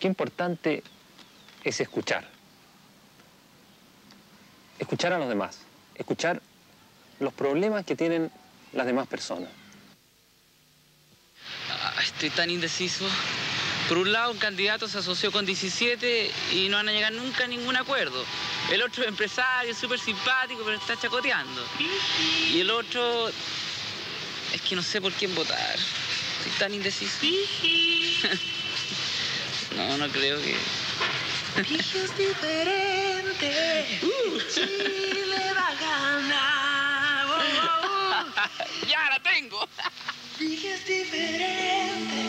qué importante es escuchar. Escuchar a los demás, escuchar los problemas que tienen las demás personas. Estoy tan indeciso. Por un lado, un candidato se asoció con 17 y no van a llegar nunca a ningún acuerdo. El otro es empresario, súper simpático, pero está chacoteando. Y el otro, es que no sé por quién votar. Estoy tan indeciso. No creo que... Vigio es diferente. Chile va a ganar. ¡Ya la tengo! Vigio es diferente.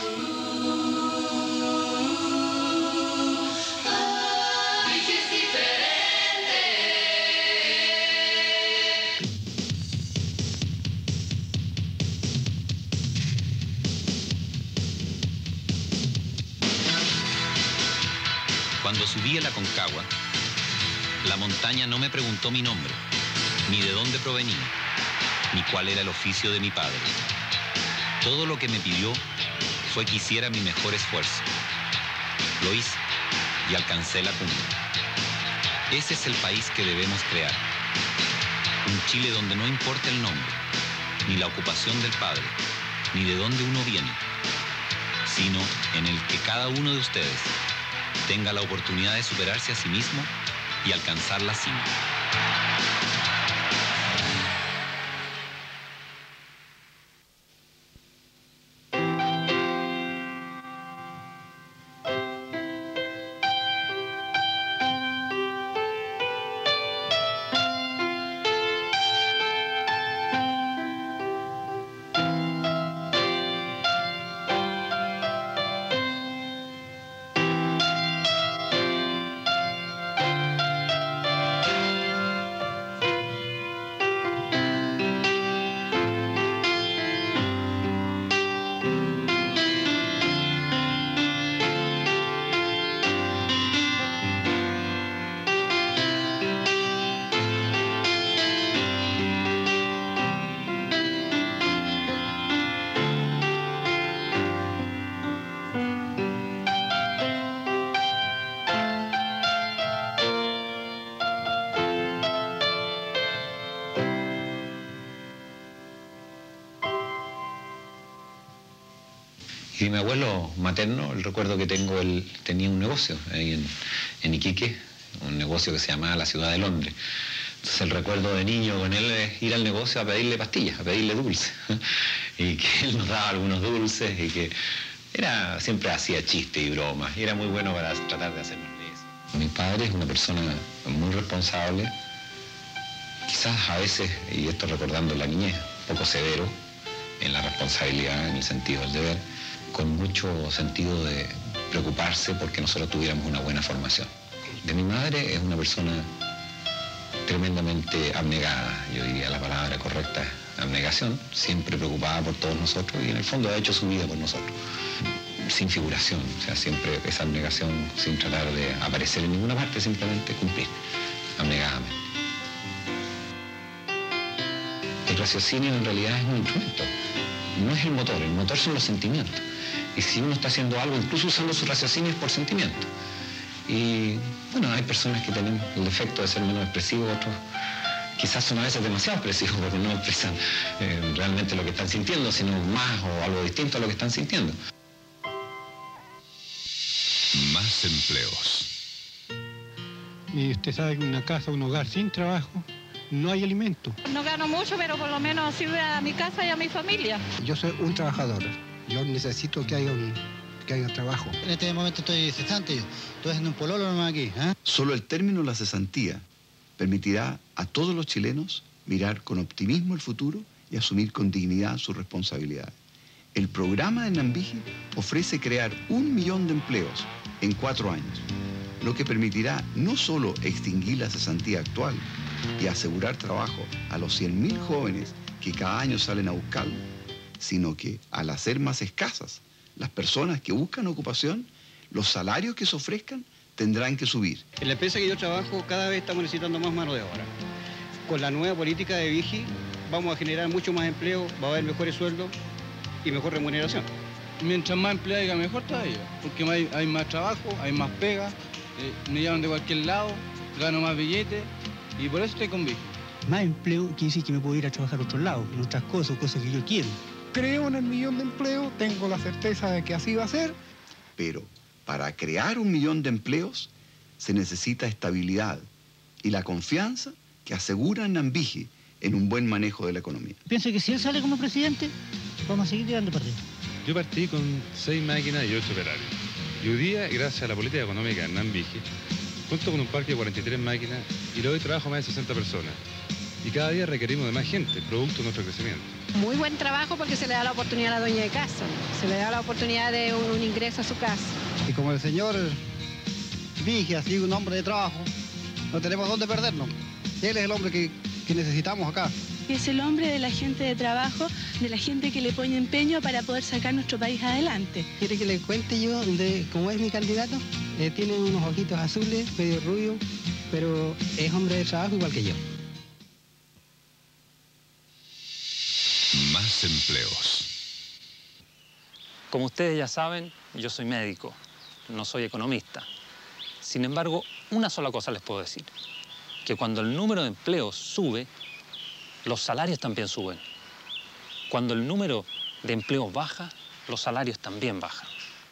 Cuando subí a la Concagua, la montaña no me preguntó mi nombre, ni de dónde provenía, ni cuál era el oficio de mi padre. Todo lo que me pidió fue que hiciera mi mejor esfuerzo. Lo hice y alcancé la cumbre. Ese es el país que debemos crear. Un Chile donde no importa el nombre, ni la ocupación del padre, ni de dónde uno viene, sino en el que cada uno de ustedes tenga la oportunidad de superarse a sí mismo y alcanzar la cima. Y mi abuelo materno, el recuerdo que tengo, él tenía un negocio ahí en Iquique, un negocio que se llamaba La Ciudad de Londres. Entonces el recuerdo de niño con él es ir al negocio a pedirle pastillas, a pedirle dulces. Y que él nos daba algunos dulces y que siempre hacía chistes y bromas. Y era muy bueno para tratar de hacernos reír. Mi padre es una persona muy responsable, quizás a veces, y esto recordando la niñez, un poco severo en la responsabilidad, en el sentido del deber, con mucho sentido de preocuparse porque nosotros tuviéramos una buena formación. De mi madre es una persona tremendamente abnegada, yo diría la palabra correcta, abnegación, siempre preocupada por todos nosotros y en el fondo ha hecho su vida por nosotros, sin figuración, o sea, siempre esa abnegación sin tratar de aparecer en ninguna parte, simplemente cumplir, abnegadamente. El raciocinio en realidad es un instrumento, no es el motor son los sentimientos. Y si uno está haciendo algo, incluso usando su raciocinio, es por sentimiento. Y bueno, hay personas que tienen el defecto de ser menos expresivos, otros quizás son a veces demasiado expresivos porque no expresan realmente lo que están sintiendo, sino más o algo distinto a lo que están sintiendo. Más empleos. Y usted sabe que una casa, un hogar sin trabajo, no hay alimento. No gano mucho, pero por lo menos sirve a mi casa y a mi familia. Yo soy un trabajador. Yo necesito que haya un trabajo. En este momento estoy cesante. Estoy haciendo un pololo nomás aquí. Solo el término la cesantía permitirá a todos los chilenos mirar con optimismo el futuro y asumir con dignidad sus responsabilidades. El programa de Nambiji ofrece crear 1 millón de empleos en 4 años, lo que permitirá no solo extinguir la cesantía actual y asegurar trabajo a los 100.000 jóvenes que cada año salen a buscarlo, sino que al hacer más escasas las personas que buscan ocupación, los salarios que se ofrezcan tendrán que subir. En la empresa que yo trabajo cada vez estamos necesitando más mano de obra. Con la nueva política de Vigi vamos a generar mucho más empleo, va a haber mejores sueldos y mejor remuneración. mientras más empleo haya, mejor todavía, porque hay más trabajo, hay más pega, me llaman de cualquier lado, gano más billetes y por eso estoy con Vigil. Más empleo quiere decir que me puedo ir a trabajar a otro lado, en otras cosas que yo quiero. Creo en el 1.000.000 de empleo, tengo la certeza de que así va a ser. Pero para crear 1.000.000 de empleos se necesita estabilidad y la confianza que asegura Nambiji en un buen manejo de la economía. Pienso que si él sale como presidente, vamos a seguir tirando para arriba. Yo partí con 6 máquinas y 8 operarios. Y hoy día, gracias a la política económica de Nambiji, cuento con un parque de 43 máquinas y le doy trabajo a más de 60 personas. Y cada día requerimos de más gente, producto de nuestro crecimiento. Muy buen trabajo porque se le da la oportunidad a la dueña de casa, se le da la oportunidad de un ingreso a su casa. Y como el señor Vigia ha sido un hombre de trabajo, no tenemos dónde perdernos. Él es el hombre que necesitamos acá. Es el hombre de la gente de trabajo, de la gente que le pone empeño para poder sacar nuestro país adelante. ¿Quiere que le cuente yo de cómo es mi candidato? Tiene unos ojitos azules, medio rubio, pero es hombre de trabajo igual que yo. Más empleos. Como ustedes ya saben, yo soy médico, no soy economista. Sin embargo, una sola cosa les puedo decir, que cuando el número de empleos sube, los salarios también suben. Cuando el número de empleos baja, los salarios también bajan.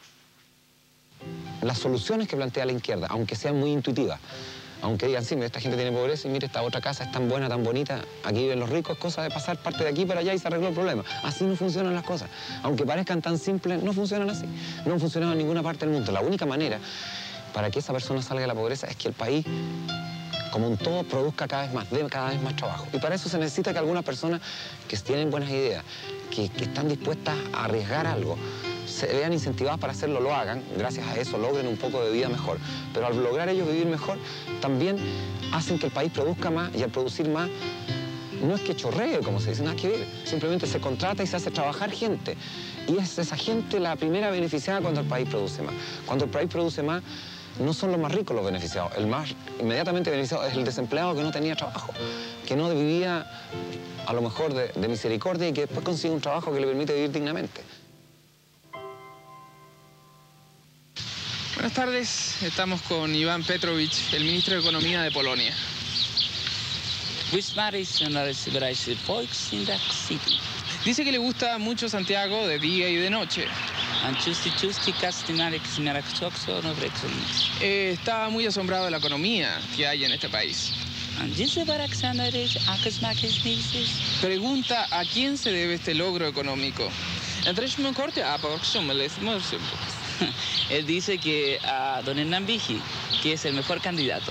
Las soluciones que plantea la izquierda, aunque sean muy intuitivas, aunque digan, sí, mira, esta gente tiene pobreza y mira, esta otra casa es tan buena, tan bonita, aquí viven los ricos, es cosa de pasar parte de aquí para allá y se arregló el problema. Así no funcionan las cosas. Aunque parezcan tan simples, no funcionan así. No han funcionado en ninguna parte del mundo. La única manera para que esa persona salga de la pobreza es que el país, como un todo, produzca cada vez más, dé cada vez más trabajo. Y para eso se necesita que algunas personas que tienen buenas ideas, que están dispuestas a arriesgar algo, se vean incentivadas para hacerlo, lo hagan, gracias a eso logren un poco de vida mejor. Pero al lograr ellos vivir mejor, también hacen que el país produzca más, y al producir más, no es que chorree, como se dice, nada que ver, simplemente se contrata y se hace trabajar gente. Y es esa gente la primera beneficiada cuando el país produce más. Cuando el país produce más, no son los más ricos los beneficiados, el más inmediatamente beneficiado es el desempleado que no tenía trabajo, que no vivía a lo mejor de misericordia y que después consigue un trabajo que le permite vivir dignamente. Buenas tardes, estamos con Iván Petrovich, el ministro de Economía de Polonia. Dice que le gusta mucho Santiago de día y de noche. Está muy asombrado de la economía que hay en este país. Pregunta a quién se debe este logro económico. Él dice que a don Hernán Vigi, que es el mejor candidato.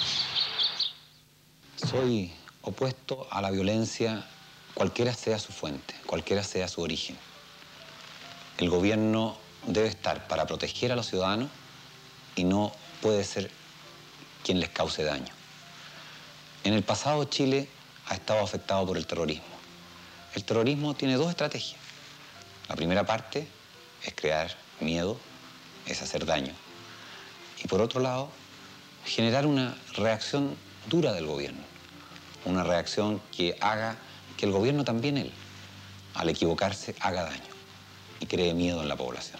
Soy opuesto a la violencia, cualquiera sea su fuente, cualquiera sea su origen. El gobierno debe estar para proteger a los ciudadanos y no puede ser quien les cause daño. En el pasado Chile ha estado afectado por el terrorismo. El terrorismo tiene dos estrategias. La primera parte es crear miedo, es hacer daño. Y por otro lado, generar una reacción dura del gobierno. Una reacción que haga que el gobierno también él, al equivocarse, haga daño y cree miedo en la población.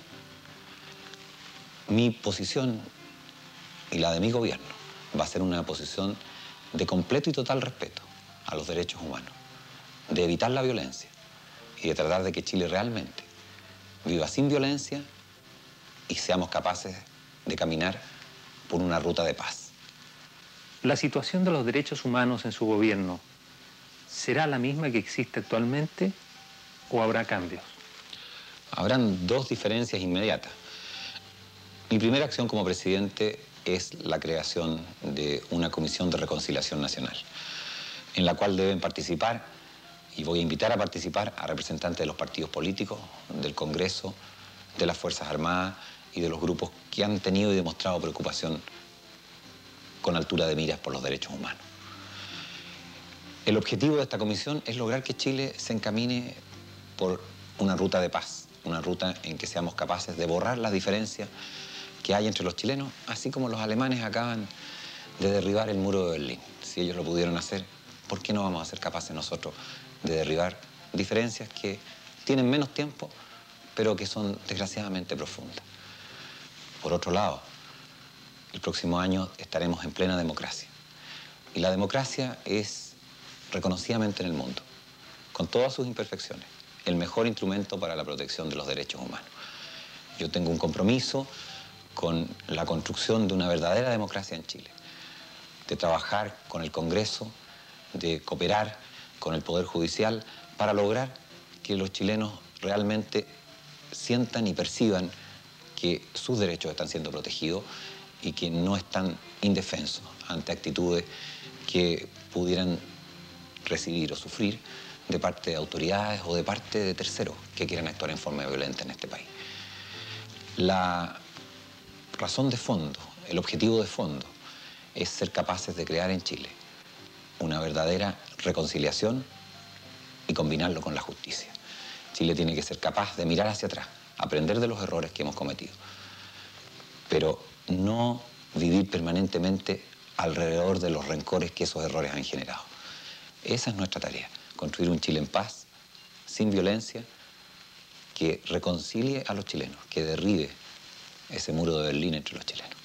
Mi posición y la de mi gobierno va a ser una posición de completo y total respeto a los derechos humanos, de evitar la violencia y de tratar de que Chile realmente viva sin violencia y seamos capaces de caminar por una ruta de paz. ¿La situación de los derechos humanos en su gobierno será la misma que existe actualmente o habrá cambios? Habrán dos diferencias inmediatas. Mi primera acción como presidente es la creación de una comisión de reconciliación nacional, en la cual deben participar, y voy a invitar a participar a representantes de los partidos políticos, del Congreso, de las Fuerzas Armadas y de los grupos que han tenido y demostrado preocupación con altura de miras por los derechos humanos. El objetivo de esta comisión es lograr que Chile se encamine por una ruta de paz, una ruta en que seamos capaces de borrar las diferencias que hay entre los chilenos, así como los alemanes acaban de derribar el muro de Berlín. Si ellos lo pudieron hacer, ¿por qué no vamos a ser capaces nosotros de derribar diferencias que tienen menos tiempo, pero que son desgraciadamente profundas. Por otro lado, el próximo año estaremos en plena democracia. Y la democracia es, reconocidamente en el mundo, con todas sus imperfecciones, el mejor instrumento para la protección de los derechos humanos. Yo tengo un compromiso con la construcción de una verdadera democracia en Chile, de trabajar con el Congreso, de cooperar con el Poder Judicial para lograr que los chilenos realmente sientan y perciban que sus derechos están siendo protegidos y que no están indefensos ante actitudes que pudieran recibir o sufrir de parte de autoridades o de parte de terceros que quieran actuar en forma violenta en este país. La razón de fondo, el objetivo de fondo, es ser capaces de crear en Chile una verdadera reconciliación y combinarlo con la justicia. Chile tiene que ser capaz de mirar hacia atrás, aprender de los errores que hemos cometido, pero no vivir permanentemente alrededor de los rencores que esos errores han generado. Esa es nuestra tarea, construir un Chile en paz, sin violencia, que reconcilie a los chilenos, que derribe ese muro de Berlín entre los chilenos.